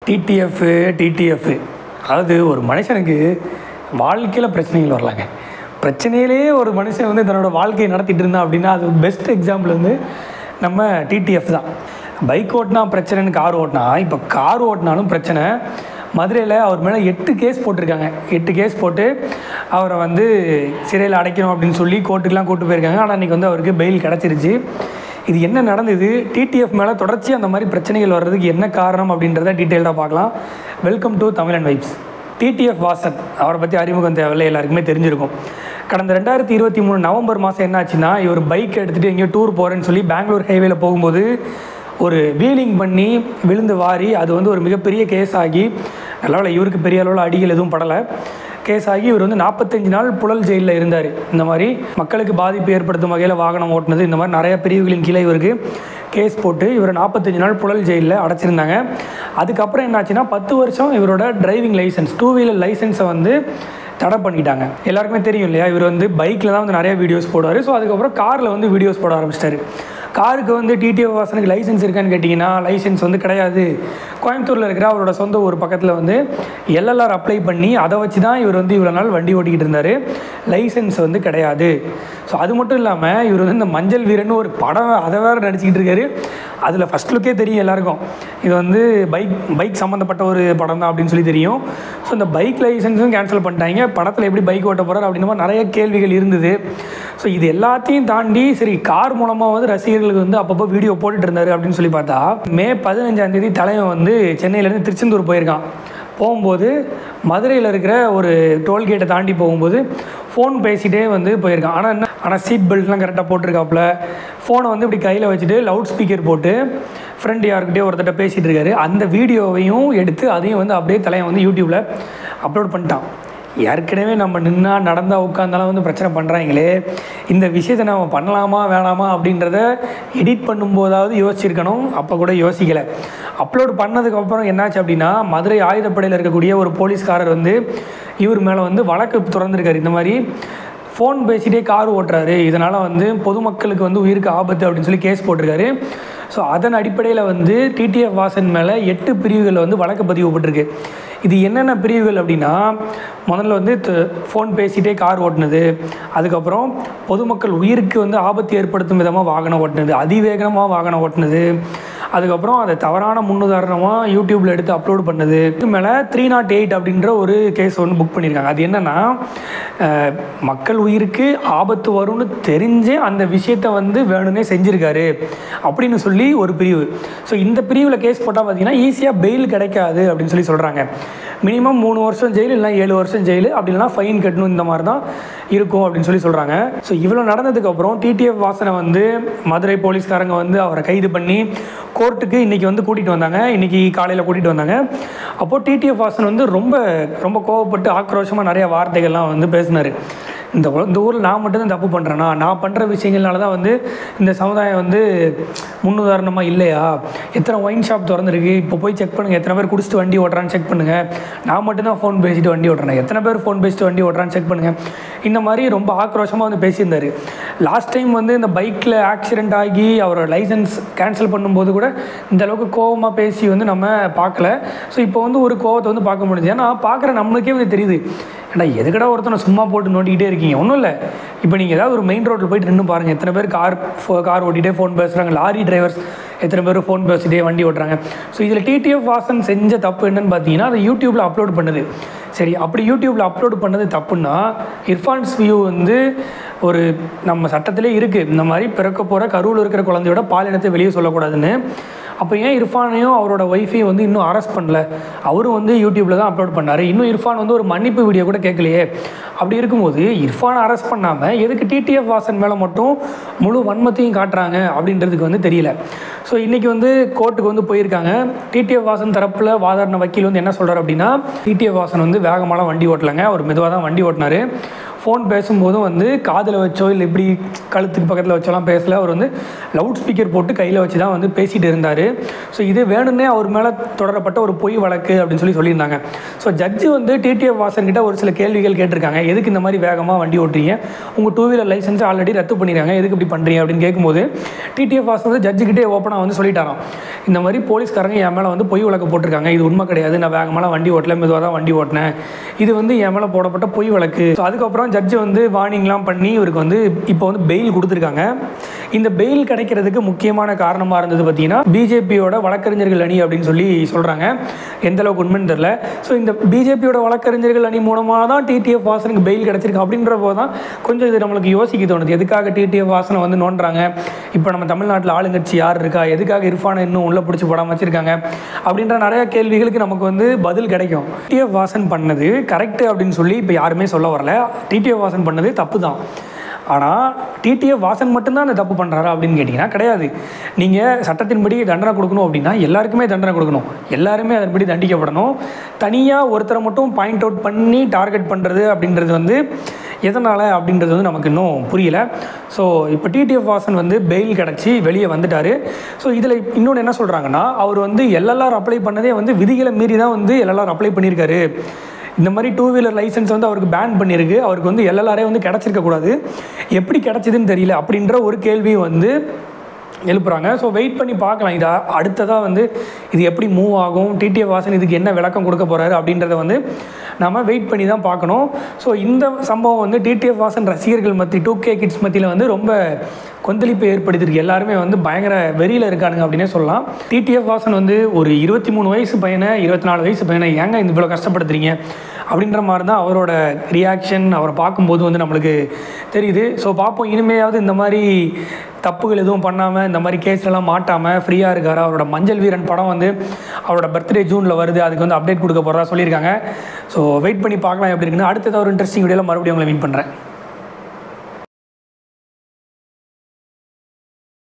TTF TTF அதாவது ஒரு மனுஷனுக்கு வாழ்க்கையில் பிரச்சனைகள் வரலாங்க. பிரச்சனையிலே ஒரு மனுஷன் வந்து தன்னோட வாழ்க்கையை நடத்திட்டு இருந்தான் அப்படின்னா அது பெஸ்ட் எக்ஸாம்பிள் வந்து நம்ம டிடிஎஃப் தான். பைக் ஓட்டினா பிரச்சனைன்னு கார் ஓட்டினா, இப்போ கார் ஓட்டினாலும் பிரச்சனை. மதுரையில் அவர் மேலே 8 கேஸ் போட்டிருக்காங்க. 8 கேஸ் போட்டு அவரை வந்து சிறையில் அடைக்கணும் அப்படின்னு சொல்லி கோர்ட்டுக்கெலாம் கூப்பிட்டு போயிருக்காங்க. ஆனால் இன்றைக்கி வந்து அவருக்கு பெயில் கிடச்சிருச்சு. இது என்ன நடந்தது, டிடிஎஃப் மேலே தொடர்ச்சி அந்த மாதிரி பிரச்சனைகள் வர்றதுக்கு என்ன காரணம் அப்படின்றத டீட்டெயில்டாக பார்க்கலாம். Welcome to Tamil and vibes. TTF Vasan அவரை பற்றி அறிமுகம் தேவையில்லை, எல்லாருக்குமே தெரிஞ்சிருக்கும். கடந்த 2023 நவம்பர் மாதம் என்னாச்சுன்னா, இவர் பைக் எடுத்துகிட்டு எங்கேயோ டூர் போகிறேன்னு சொல்லி பெங்களூர் ஹைவேல போகும்போது ஒரு வீலிங் பண்ணி விழுந்து வாரி அது வந்து ஒரு மிகப்பெரிய கேஸ் ஆகி, நல்லவேளை இவருக்கு பெரிய அளவில் அடிகள் எதுவும் படலை. கேஸ் ஆகி இவர் வந்து 45 நாள் புழல் ஜெயிலில் இருந்தார். இந்த மாதிரி மக்களுக்கு பாதிப்பு ஏற்படுத்தும் வகையில் வாகனம் ஓட்டினது, இந்த மாதிரி நிறைய பிரிவுகளின் கீழே இவருக்கு கேஸ் போட்டு இவரை 45 நாள் புழல் ஜெயிலில் அடைச்சிருந்தாங்க. அதுக்கப்புறம் என்னாச்சுன்னா 10 வருஷம் இவரோட டிரைவிங் லைசன்ஸ், 2 வீலர் லைசன்ஸை வந்து தடை பண்ணிட்டாங்க. எல்லாருக்குமே தெரியும் இல்லையா, இவர் வந்து பைக்கில் தான் வந்து நிறைய வீடியோஸ் போடுவார். ஸோ அதுக்கப்புறம் காரில் வந்து வீடியோஸ் போட ஆரம்பிச்சிட்டாரு. காருக்கு வந்து டிடிஎஃப் வாசனுக்கு லைசன்ஸ் இருக்கான்னு கேட்டிங்கன்னா லைசன்ஸ் வந்து கிடையாது. கோயம்புத்தூரில் இருக்கிற அவரோட சொந்த ஊர் பக்கத்தில் வந்து எல்எல்ஆர் அப்ளை பண்ணி அதை வச்சு தான் இவர் வந்து இவ்வளோ நாள் வண்டி ஓட்டிக்கிட்டு இருந்தார். லைசன்ஸ் வந்து கிடையாது. ஸோ அது மட்டும் இல்லாமல் இவர் வந்து இந்த மஞ்சள் வீரன் ஒரு படம் அதை வேறு நடிச்சிக்கிட்டு இருக்காரு. அதில் ஃபஸ்ட் லுக்கே தெரியும் எல்லாருக்கும், இது வந்து பைக் சம்மந்தப்பட்ட ஒரு படம் தான் அப்படின்னு சொல்லி தெரியும். ஸோ இந்த பைக் லைசன்ஸும் கேன்சல் பண்ணிட்டாங்க. படத்தில் எப்படி பைக் ஓட்ட போகிறார் அப்படின்ற மாதிரி நிறைய கேள்விகள் இருந்தது. ஸோ இது எல்லாத்தையும் தாண்டி சரி கார் மூலமாக வந்து ரசிகர்களுக்கு வந்து அப்பப்போ வீடியோ போட்டுட்டு இருந்தார் அப்படின்னு சொல்லி பார்த்தா, மே 15ஆம் தேதி தலைவன் வந்து சென்னையிலேருந்து திருச்செந்தூர் போயிருக்கான். போகும்போது மதுரையில் இருக்கிற ஒரு டோல்கேட்டை தாண்டி போகும்போது ஃபோன் பேசிகிட்டே வந்து போயிருக்கான். ஆனால் சீட் பெல்ட்லாம் கரெக்டாக போட்டிருக்காப்புல. ஃபோனை வந்து இப்படி கையில் வச்சுட்டு லவுட் ஸ்பீக்கர் போட்டு ஃப்ரெண்டு யாருக்கிட்டே ஒருத்தட்ட பேசிகிட்டு இருக்காரு. அந்த வீடியோவையும் எடுத்து அதையும் வந்து அப்படியே தலைவன் வந்து யூடியூப்பில் அப்லோட் பண்ணிட்டான். ஏற்கனவே நம்ம நின்னா நடந்தால் உட்காந்தாலும் வந்து பிரச்சனை பண்ணுறாங்களே, இந்த விஷயத்தை நம்ம பண்ணலாமா வேணாமா அப்படின்றத எடிட் பண்ணும்போதாவது யோசிச்சிருக்கணும். அப்போ கூட யோசிக்கலை. அப்லோட் பண்ணதுக்கப்புறம் என்னாச்சு அப்படின்னா, மதுரை ஆயுதப்படையில் இருக்கக்கூடிய ஒரு போலீஸ்காரர் வந்து இவர் மேலே வந்து வழக்கு திறந்துருக்காரு. இந்த மாதிரி ஃபோன் பேசிகிட்டே கார் ஓட்டுறாரு, இதனால் வந்து பொதுமக்களுக்கு வந்து உயிருக்கு ஆபத்து அப்படின்னு சொல்லி கேஸ் போட்டிருக்காரு. ஸோ அதன் அடிப்படையில் வந்து டிடிஎஃப் வாசன் மேலே 8 பிரிவுகளில் வந்து வழக்கு பதிவுப்பட்டிருக்கு. இது என்னென்ன பிரிவுகள் அப்படின்னா, முதல்ல வந்து ஃபோன் பேசிகிட்டே கார் ஓட்டினது, அதுக்கப்புறம் பொதுமக்கள் உயிருக்கு வந்து ஆபத்து ஏற்படுத்தும் விதமாக வாகனம் ஓட்டினது, அதிவேகமாக வாகனம் ஓட்டினது, அதுக்கப்புறம் அதை தவறான முன்னுதாரணமாக யூடியூப்பில் எடுத்து அப்லோட் பண்ணது. இது மேலே 308 அப்படின்ற ஒரு கேஸ் ஒன்று புக் பண்ணியிருக்காங்க. அது என்னென்னா, மக்கள் உயிருக்கு ஆபத்து வரும்னு தெரிஞ்சே அந்த விஷயத்தை வந்து வேணும்னே செஞ்சுருக்காரு அப்படின்னு சொல்லி ஒரு பிரிவு. ஸோ இந்த பிரிவில் கேஸ் போட்டால் பார்த்தீங்கன்னா ஈஸியாக பெயில் கிடைக்காது அப்படின்னு சொல்லி சொல்கிறாங்க. மினிமம் 3 வருஷம் ஜெயில், இல்லை 7 வருஷம் ஜெயில், அப்படி இல்லைனா ஃபைன் கட்டணும், இந்த மாதிரி தான் இருக்கும் அப்படின்னு சொல்லி சொல்கிறாங்க. ஸோ இவ்வளோ நடந்ததுக்கப்புறம் டிடிஎஃப் வாசனை வந்து மதுரை போலீஸ்காரங்க வந்து அவரை கைது பண்ணி கோர்ட்டுக்கு இன்றைக்கி வந்து கூட்டிகிட்டு வந்தாங்க. இன்றைக்கி காலையில் கூட்டிகிட்டு வந்தாங்க. அப்போது டிடிஎஃப் வாசன் வந்து ரொம்ப ரொம்ப கோவப்பட்டு ஆக்ரோஷமாக நிறைய வார்த்தைகள்லாம் வந்து பேசினார். இந்த ஊரில் நான் மட்டும்தான் தப்பு பண்ணுறேன்னா, நான் பண்ணுற விஷயங்கள்னால தான் வந்து இந்த சமுதாயம் வந்து முன்னுதாரணமாக இல்லையா, எத்தனை ஒயின் ஷாப் திறந்துருக்கு, இப்போ போய் செக் பண்ணுங்கள், எத்தனை பேர் குடிச்சிட்டு வண்டி ஓட்டுறான்னு செக் பண்ணுங்கள், நான் மட்டும்தான் ஃபோன் பேசிட்டு வண்டி ஓட்டுறேன், எத்தனை பேர் ஃபோன் பேசிட்டு வண்டி ஓட்டுறான்னு செக் பண்ணுங்கள், இந்த மாதிரி ரொம்ப ஆக்ரோஷமாக வந்து பேசியிருந்தார். லாஸ்ட் டைம் வந்து இந்த பைக்கில் ஆக்சிடெண்ட் ஆகி அவரோட லைசன்ஸ் கேன்சல் பண்ணும்போது கூட இந்த அளவுக்கு கோவமாக பேசி வந்து நம்ம பார்க்கல. ஸோ இப்போ வந்து ஒரு கோவத்தை வந்து பார்க்க முடியுது. ஏன்னா பார்க்குற நம்மளுக்கே வந்து தெரியுது, ஏன்னா எதுக்கடா ஒருத்தனை சும்மா போட்டு நோண்டிக்கிட்டே இருக்கீங்க. ஒன்றும் இல்லை, இப்போ நீங்கள் ஏதாவது ஒரு மெயின் ரோட்டில் போய்ட்டு நின்று பாருங்கள், எத்தனை பேர் கார் ஓட்டிகிட்டே ஃபோன் பேசுகிறாங்க, லாரி டிரைவர்ஸ் எத்தனை பேர் ஃபோன் பேசிகிட்டே வண்டி ஓட்டுறாங்க. ஸோ இதில் டிடிஎஃப் வாசன் செஞ்ச தப்பு என்னன்னு பார்த்தீங்கன்னா, அதை யூடியூப்பில் அப்லோட் பண்ணுது. சரி, அப்படி யூடியூப்பில் அப்லோட் பண்ணது தப்புன்னா, இர்ஃபான்ஸ் வியூ வந்து ஒரு நம்ம சட்டத்திலே இருக்குது, இந்த மாதிரி பிறக்க போகிற கருவில் இருக்கிற குழந்தையோட பாலினத்தை வெளியே சொல்லக்கூடாதுன்னு. அப்போ ஏன் இர்ஃபானையும் அவரோட ஒய்ஃபையும் வந்து இன்னும் அரெஸ்ட் பண்ணல? அவரும் வந்து யூடியூப்பில் தான் அப்லோட் பண்ணார். இன்னும் இர்ஃபான் வந்து ஒரு மன்னிப்பு வீடியோ கூட கேட்கலையே. அப்படி இருக்கும்போது இர்ஃபானை அரெஸ்ட் பண்ணாமல் எதுக்கு டிடிஎஃப் வாசன் மேலே மட்டும் முழு வன்மத்தையும் காட்டுறாங்க அப்படின்றதுக்கு வந்து தெரியல. ஸோ இன்றைக்கி வந்து கோர்ட்டுக்கு வந்து போயிருக்காங்க. டிடிஎஃப் வாசன் தரப்பில் வாதாடின வக்கீல் வந்து என்ன சொல்கிறார் அப்படின்னா, டிடிஎஃப் வாசன் வந்து வேகமாக வண்டி ஓட்டலைங்க, அவர் மெதுவாக தான் வண்டி ஓட்டினார். ஃபோன் பேசும்போதும் வந்து காதில் வச்சோ இல்லை இப்படி கழுத்துக்கு பக்கத்தில் வச்சோலாம் பேசல. அவர் வந்து லவுட் ஸ்பீக்கர் போட்டு கையில் வச்சு தான் வந்து பேசிகிட்டு இருந்தார். ஸோ இது வேணும்னே அவர் மேலே தொடரப்பட்ட ஒரு பொய் வழக்கு அப்படின்னு சொல்லியிருந்தாங்க. ஸோ ஜட்ஜு வந்து டிடிஎஃப் வாசன்கிட்ட ஒரு சில கேள்விகள் கேட்டிருக்காங்க. எதுக்கு இந்த மாதிரி வேகமாக வண்டி ஓட்டுறீங்க, உங்கள் 2 வீலர் லைசன்ஸ் ஆல்ரெடி ரத்து பண்ணிடுறாங்க, எதுக்கு இப்படி பண்ணுறீங்க அப்படின்னு கேட்கும்போது டிடிஎஃப் வாசன் வந்து ஜட்ஜுக்கிட்டே ஓப்பனாக வந்து சொல்லிட்டாராம், இந்த மாதிரி போலீஸ்காரங்க என் மேலே வந்து பொய் வழக்கு போட்டிருக்காங்க, இது உண்மை கிடையாது, நான் வேகமாக வண்டி ஓட்டல, மெதுவாக தான் வண்டி ஓட்டினேன், இது வந்து என் மேலே போடப்பட்ட பொய் வழக்கு. ஸோ அதுக்கப்புறம் ஜட்ஜு வந்து வார்னிங்லாம் பண்ணி இவருக்கு வந்து இப்போ வந்து பெயில் கொடுத்துருக்காங்க. இந்த பெயில் கிடைக்கிறதுக்கு முக்கியமான காரணமாக இருந்தது பார்த்தீங்கன்னா பிஜேபியோட வழக்கறிஞர்கள் அணி அப்படின்னு சொல்கிறாங்க. எந்த அளவுக்கு உண்மைன்னு தெரியல. ஸோ இந்த பிஜேபியோட வழக்கறிஞர்கள் அணி மூலமாக தான் டிடிஎஃப் வாசனுக்கு பெயில் கிடச்சிருக்கு. அப்படின்றப்போ தான் கொஞ்சம் இது நம்மளுக்கு யோசிக்க தோணுது. எதுக்காக டிடிஎஃப் வாசனை வந்து நோண்டுறாங்க, இப்போ நம்ம தமிழ்நாட்டில் ஆளுங்கட்சி யார் இருக்கா, எதுக்காக இர்ஃபானை இன்னும் உள்ளே பிடிச்சி போடாமல் வச்சுருக்காங்க அப்படின்ற நிறையா கேள்விகளுக்கு நமக்கு வந்து பதில் கிடைக்கும். டிடிஎஃப் வாசன் பண்ணது கரெக்டு அப்படின்னு சொல்லி இப்போ யாருமே சொல்ல வரல. டிடிஎஃப் வாசன் பண்ணது தப்பு தான். ஆனால் டிடிஎஃப் வாசன் மட்டும்தான் அந்த தப்பு பண்ணுறாரா அப்படின்னு கேட்டிங்கன்னா கிடையாது. நீங்கள் சட்டத்தின்படி தண்டனை கொடுக்கணும் அப்படின்னா எல்லாருக்குமே தண்டனை கொடுக்கணும், எல்லாருமே அதன்படி தண்டிக்கப்படணும். தனியாக ஒருத்தரை மட்டும் பாயிண்ட் அவுட் பண்ணி டார்கெட் பண்ணுறது அப்படின்றது வந்து எதனால் அப்படின்றது வந்து நமக்கு இன்னும் புரியல. ஸோ இப்போ டிடிஎஃப் வாசன் வந்து பெயில் கிடச்சி வெளியே வந்துட்டார். ஸோ இதில் இன்னொன்று என்ன சொல்கிறாங்கன்னா, அவர் வந்து எல்எல்ஆர் அப்ளை பண்ணதே வந்து விதிகளை மீறி தான் வந்து எல்எல்ஆர் அப்ளை பண்ணியிருக்காரு. இந்த மாதிரி 2 வீலர் லைசன்ஸ் வந்து அவருக்கு பேன் பண்ணியிருக்கு, அவருக்கு வந்து எல்எல்ஆரே வந்து கிடச்சிருக்கக்கூடாது, எப்படி கிடச்சிதுன்னு தெரியல அப்படின்ற ஒரு கேள்வி வந்து எழுப்புறாங்க. ஸோ வெயிட் பண்ணி பார்க்கலாம், இதை அடுத்ததாக வந்து இது எப்படி மூவ் ஆகும், டிடிஎஃப் வாசன் இதுக்கு என்ன விளக்கம் கொடுக்க போகிறாரு அப்படின்றத வந்து நம்ம வெயிட் பண்ணி தான் பார்க்கணும். ஸோ இந்த சம்பவம் வந்து டிடிஎஃப் வாசன் ரசிகர்கள் மத்திய 2K கிட்ஸ் மத்தியில் வந்து ரொம்ப கொந்தளிப்பை ஏற்படுத்தியிருக்கு. எல்லாருமே வந்து பயங்கர வெறியில் இருக்கானுங்க அப்படின்னே சொல்லலாம். டிடிஎஃப் வாசன் வந்து ஒரு 23 வயசு பையனை 24 வயசு பையனை ஏங்க இந்த இவ்வளோ கஷ்டப்படுத்துறீங்க அப்படின்ற மாதிரி தான் அவரோட ரியாக்ஷன் அவரை பார்க்கும்போது வந்து நம்மளுக்கு தெரியுது. ஸோ பார்ப்போம், இனிமையாவது இந்த மாதிரி தப்புகள் எதுவும் பண்ணாமல் இந்த மாதிரி கேஸ்லாம் மாட்டாமல் ஃப்ரீயாக இருக்கார். அவரோட மஞ்சள் வீரன் படம் வந்து அவரோட பர்த்டே ஜூனில் வருது, அதுக்கு வந்து அப்டேட் கொடுக்க போகிறதா சொல்லியிருக்காங்க. ஸோ வெயிட் பண்ணி பார்க்கலாம் எப்படி இருக்குன்னு. அடுத்தது ஒரு இன்ட்ரெஸ்டிங் வீடியோவில் மறுபடியும் உங்களை மீட் பண்ணுறேன்.